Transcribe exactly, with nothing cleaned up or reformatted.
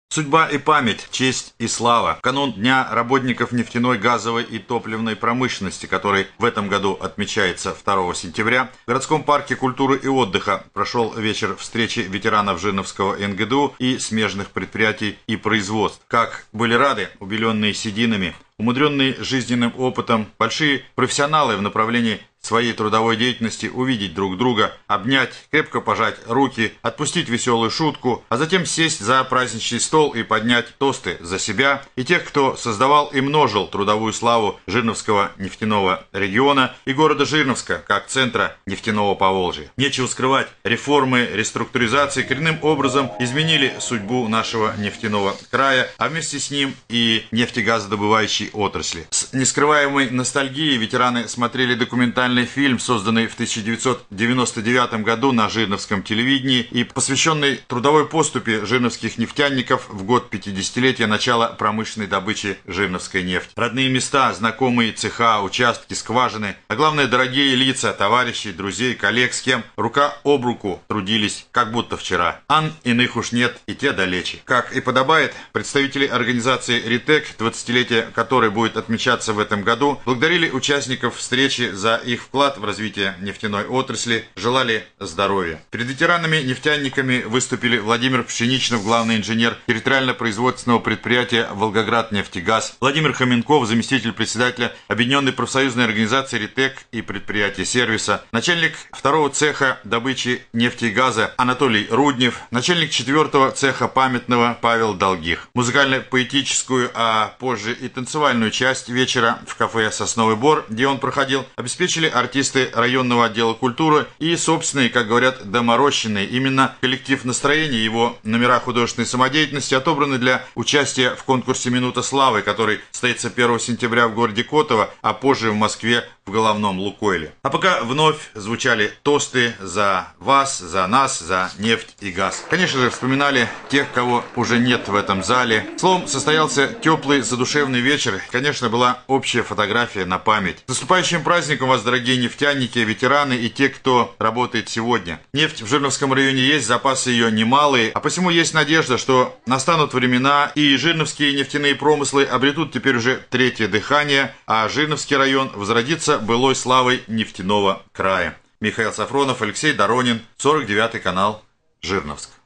Судьба и память, честь и слава. В канун Дня работников нефтяной, газовой и топливной промышленности, который в этом году отмечается второго сентября, в городском парке культуры и отдыха прошел вечер встречи ветеранов Жирновского эн гэ дэ у и смежных предприятий и производств. Как были рады убеленные сединами, умудренные жизненным опытом, большие профессионалы в направлении своей трудовой деятельности увидеть друг друга, обнять, крепко пожать руки, отпустить веселую шутку, а затем сесть за праздничный стол и поднять тосты за себя и тех, кто создавал и множил трудовую славу Жирновского нефтяного региона и города Жирновска как центра нефтяного Поволжья. Нечего скрывать, реформы, реструктуризации коренным образом изменили судьбу нашего нефтяного края, а вместе с ним и нефтегазодобывающей отрасли. С нескрываемой ностальгией ветераны смотрели документальный фильм, созданный в тысяча девятьсот девяносто девятом году на Жирновском телевидении и посвященный трудовой поступе жирновских нефтяников в год пятидесятилетия начала промышленной добычи жирновской нефти. Родные места, знакомые цеха, участки, скважины, а главное дорогие лица, товарищей, друзей, коллег, с кем рука об руку трудились, как будто вчера. Ан иных уж нет, и те далече. Как и подобает, представители организации РИТЭК, двадцатилетие которой будет отмечаться в этом году, благодарили участников встречи за их вклад в развитие нефтяной отрасли, желали здоровья. Перед ветеранами-нефтяниками выступили Владимир Пшеничнов, главный инженер территориально-производственного предприятия «Волгограднефтегаз», Владимир Хоменков, заместитель председателя Объединенной профсоюзной организации РИТЭК и предприятия сервиса, начальник второго цеха добычи нефти и газа Анатолий Руднев, начальник четвертого цеха памятного Павел Долгих. Музыкально-поэтическую, а позже и танцевальную часть вечера в кафе «Сосновый Бор», где он проходил, обеспечили артисты районного отдела культуры и собственные, как говорят, доморощенные. Именно коллектив настроения, его номера художественной самодеятельности отобраны для участия в конкурсе «Минута славы», который состоится первого сентября в городе Котово, а позже в Москве в головном Лукойле. А пока вновь звучали тосты за вас, за нас, за нефть и газ. Конечно же, вспоминали тех, кого уже нет в этом зале. Словом, состоялся теплый, задушевный вечер. Конечно, была общая фотография на память. С наступающим праздником вас, дорогие нефтяники, ветераны и те, кто работает сегодня. Нефть в Жирновском районе есть, запасы ее немалые, а посему есть надежда, что настанут времена, и жирновские нефтяные промыслы обретут теперь уже третье дыхание, а Жирновский район возродится былой славой нефтяного края. Михаил Сафронов, Алексей Доронин, сорок девятый канал, Жирновск.